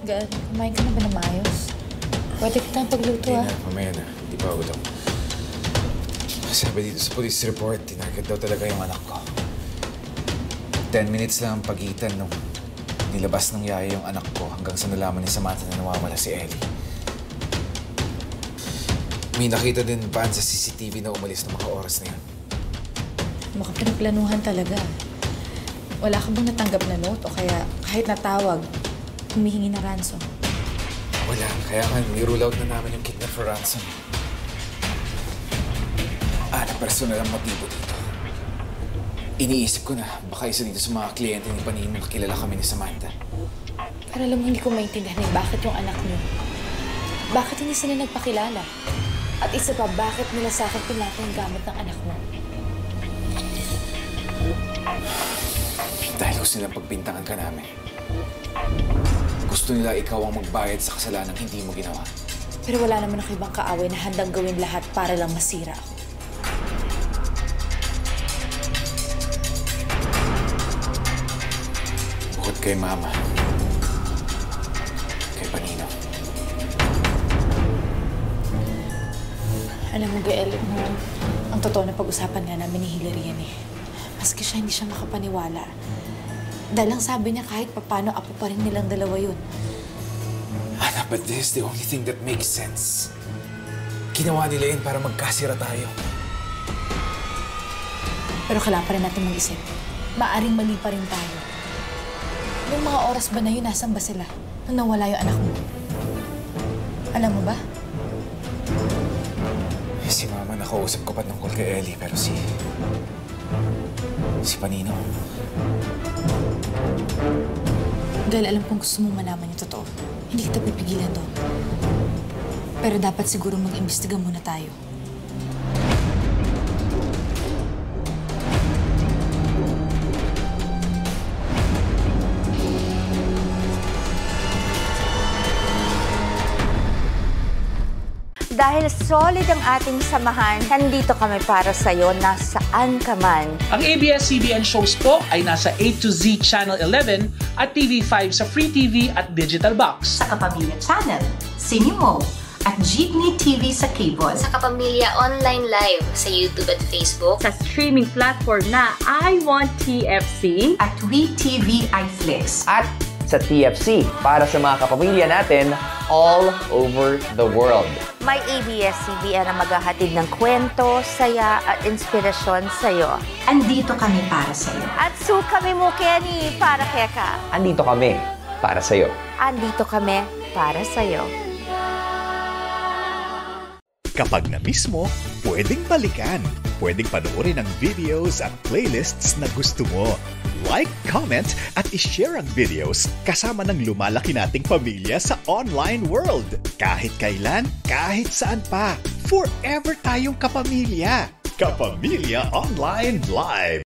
Gal, kumain ka na ba na maayos? Pwede kitang pagluto, Hindi na, mamaya na. Hindi pa ulam. Sabi dito sa police report, tinarget daw talaga yung anak ko. 10 minutes lang ang pagitan nung nilabas ng yaya yung anak ko hanggang sa nalaman ni Samantha na nawawala si Ellie. May nakita din pa sa CCTV na umalis ng mga oras na yun. Mukhang pinagplanuhan talaga. Wala ka bang natanggap na note o kaya kahit natawag, humihingi na ransom? Wala. Kaya nga, nirule out na namin yung kidnap for ransom. Na personal ang motibo dito. Iniisip ko na baka isa dito sa mga kliyente ni Panino nakilala kami ni Samantha. Pero alam mo, hindi ko maintindihan bakit yung anak niyo. Bakit hindi sila nagpakilala? At isa pa, bakit nila sa akin pinata yung gamit ng anak mo? Dahil gusto nilang pagbintangan ka namin. Gusto nila ikaw ang magbayad sa kasalanang hindi mo ginawa. Pero wala naman ako ibang kaaway na handang gawin lahat para lang masira ako. Bukod kay Mama, kay Panino. Alam mo, Gael, ang totoo na pag-usapan nga namin ni Hillary yan eh. Maski siya, hindi siya makapaniwala. Dahil lang sabi niya kahit papano, apo pa rin nilang dalawa yun. Ana, but this is the only thing that makes sense. Ginawa nila yun para magkasira tayo. Pero kailangan pa rin natin mag-isip. Maaring mali pa rin tayo. Yung mga oras ba na yun, nasan ba sila? Nung nawala yung anak mo? Alam mo ba? Si Mama, nakausap ko pa tungkol kay Ellie, pero si Panino. Dahil alam kong gusto mong malaman yung totoo. Hindi kita pipigilan doon. Pero dapat siguro mag-imbestiga muna tayo. Dahil solid ang ating samahan, nandito kami para sa'yo nasaan ka man. Ang ABS-CBN shows po ay nasa A to Z Channel 11 at TV5 sa Free TV at Digital Box. Sa Kapamilya Channel, Cinemo, at Jeepney TV sa cable. Sa Kapamilya Online Live sa YouTube at Facebook. Sa streaming platform na I Want TFC. At WeTV iFlix. At sa TFC para sa mga kapamilya natin all over the world. May ABS-CBN na maghahatid ng kwento, saya at inspirasyon sa'yo. Andito kami para sa'yo. At su kami mo, Kenny, para kaya ka. Andito kami para sa'yo. Andito kami para sa'yo. Kapag na-miss mo, pwedeng balikan. Pwedeng panoorin ang videos at playlists na gusto mo. Like, comment, at ishare ang videos kasama ng lumalaki nating pamilya sa online world. Kahit kailan, kahit saan pa. Forever tayong kapamilya. Kapamilya Online Live.